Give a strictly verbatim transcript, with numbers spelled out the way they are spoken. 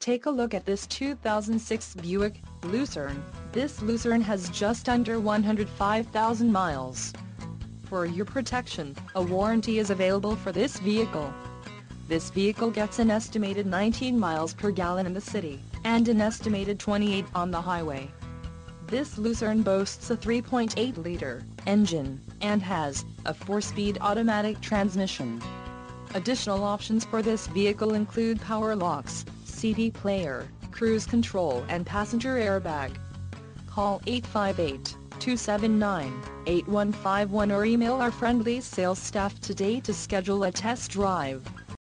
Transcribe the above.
Take a look at this two thousand six Buick Lucerne. This Lucerne has just under one hundred five thousand miles. For your protection, a warranty is available for this vehicle. This vehicle gets an estimated nineteen miles per gallon in the city, and an estimated twenty-eight on the highway. This Lucerne boasts a three point eight liter engine, and has a four-speed automatic transmission. Additional options for this vehicle include power locks, C D player, cruise control and passenger airbag. Call eight five eight, two seven nine, eight one five one or email our friendly sales staff today to schedule a test drive.